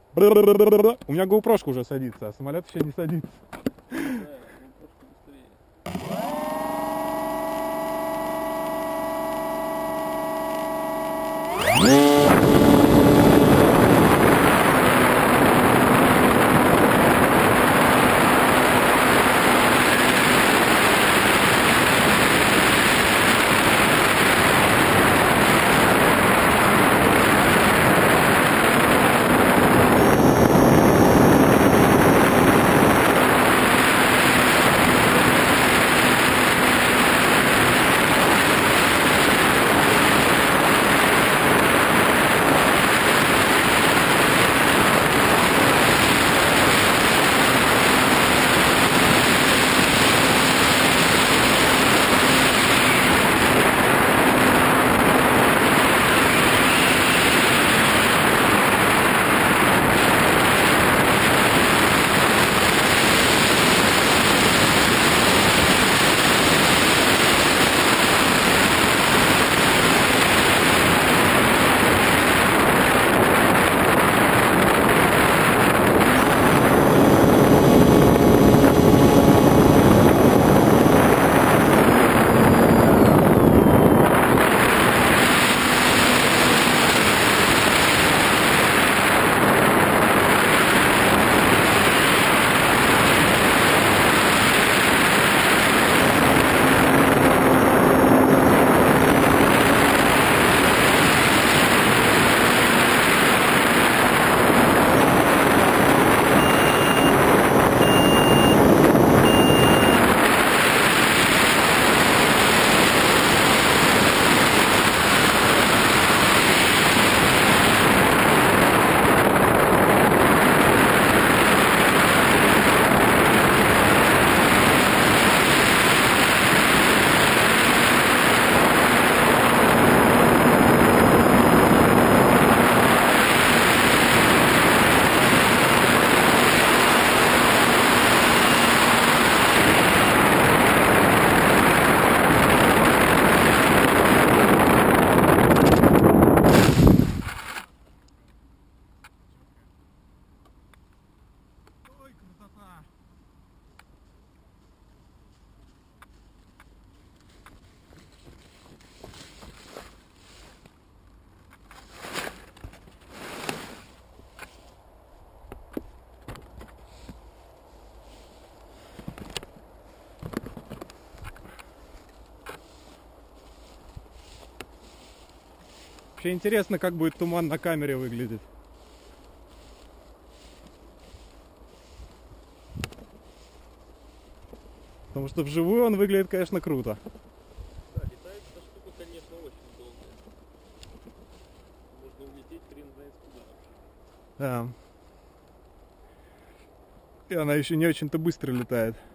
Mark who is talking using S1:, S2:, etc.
S1: У меня GoPro-шка уже садится, а самолет еще не садится. Вообще интересно, как будет туман на камере выглядеть. Потому что вживую он выглядит, конечно, круто.
S2: Да, летает эта штука, конечно, очень долгая. Можно улететь хрен знает куда вообще.
S1: Да. И она еще не очень-то быстро летает.